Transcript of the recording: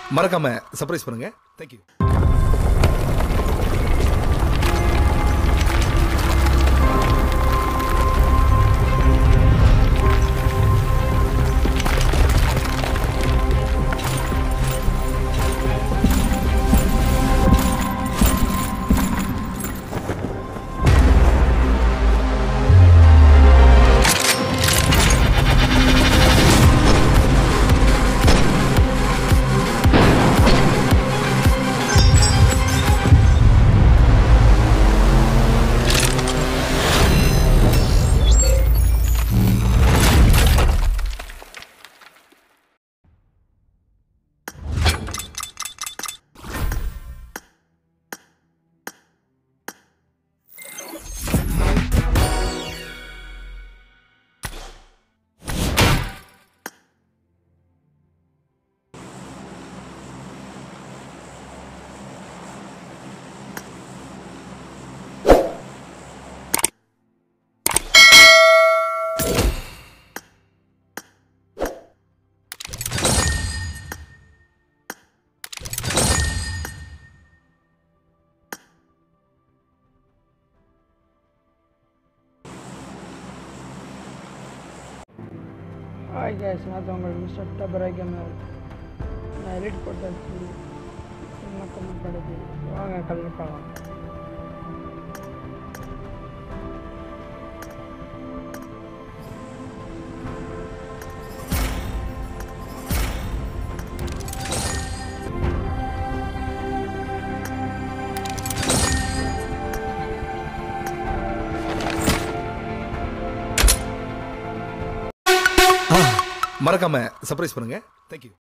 மறக்காம சர்ப்ரைஸ் பண்ணுங்க. Thank you. Hi guys, நான் உங்கள் மிஸ்டர் டபராகமர். நான் எடிட் போட்டாச்சு. என்ன கமெண்ட் பண்ணுது? வாங்க கமெண்ட் பண்ணலாம். மறக்காம சர்ப்ரைஸ் பண்ணுங்க. தேங்க்யூ.